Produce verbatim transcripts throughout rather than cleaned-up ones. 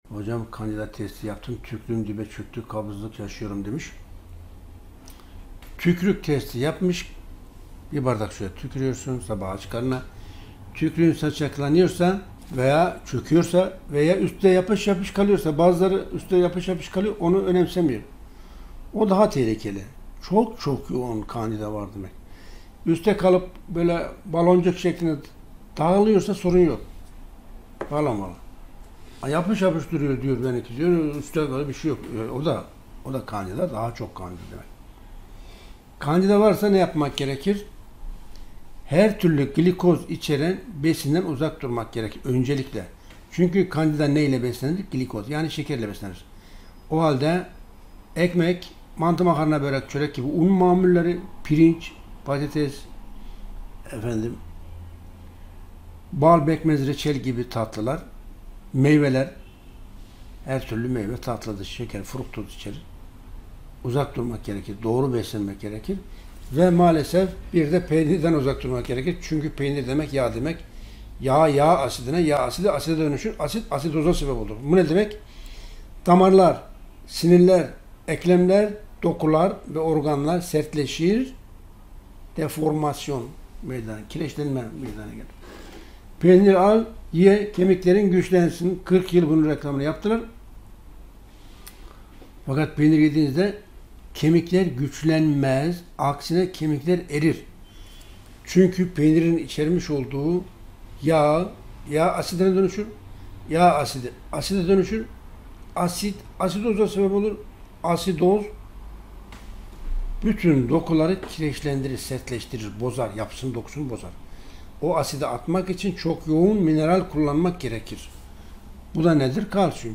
Hocam kandida testi yaptım. Tükrüğüm dibe çöktü. Kabızlık yaşıyorum demiş. Tükrük testi yapmış. Bir bardak suya tükürüyorsun sabah aç karnına. Tükrüğün saçaklanıyorsa veya çöküyorsa veya üstte yapış yapış kalıyorsa, bazıları üstte yapış yapış kalıyor, onu önemsemiyor. O daha tehlikeli. Çok çok yoğun kandida var demek. Üste kalıp böyle baloncuk şeklinde dağılıyorsa sorun yok. Bağlamalı. Yapış yapış duruyor diyor benimki diyor. Üstte böyle bir şey yok. O da o da kandida, daha çok kandida demek. Kandida varsa ne yapmak gerekir? Her türlü glikoz içeren besinden uzak durmak gerekir öncelikle. Çünkü kandida neyle beslenir? Glikoz, yani şekerle beslenir. O halde ekmek, mantı, makarna, börek, çörek gibi un mamulleri, pirinç, patates, efendim, bal, pekmez, reçel gibi tatlılar, meyveler, her türlü meyve tatlıdır, şeker, fruktoz içerir. Uzak durmak gerekir, doğru beslenmek gerekir. Ve maalesef bir de peynirden uzak durmak gerekir. Çünkü peynir demek yağ demek. Yağ, yağ asidine, yağ asidi aside dönüşür. Asit, asidoza sebep olur. Bu ne demek? Damarlar, sinirler, eklemler, dokular ve organlar sertleşir. Deformasyon meydana, kireçlenme meydana gelir. Peynir al, ye, kemiklerin güçlensin. kırk yıl bunun reklamını yaptılar. Fakat peynir yediğinizde kemikler güçlenmez, aksine kemikler erir. Çünkü peynirin içermiş olduğu yağ, yağ asidine dönüşür, yağ asidi, aside dönüşür, asit, asidoza sebep olur, asidoz bütün dokuları kireçlendirir, sertleştirir, bozar, yapısını, dokusunu bozar. O asidi atmak için çok yoğun mineral kullanmak gerekir. Bu da nedir? Kalsiyum.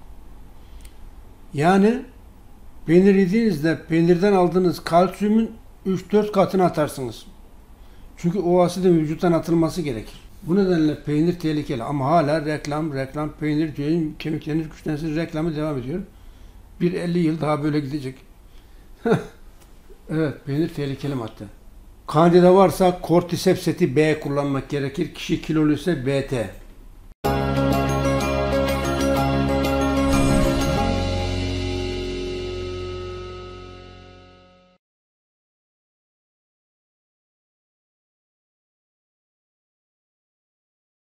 Yani peynir yediğinizde peynirden aldığınız kalsiyumun üç dört katını atarsınız. Çünkü o asidin vücuttan atılması gerekir. Bu nedenle peynir tehlikeli ama hala reklam, reklam, peynir diyor, kemikleriniz güçlensin, reklamı devam ediyor. Bir elli yıl daha böyle gidecek. Evet, peynir tehlikeli madde. Kandida varsa kortisepseti B kullanmak gerekir. Kişi kiloluysa B T.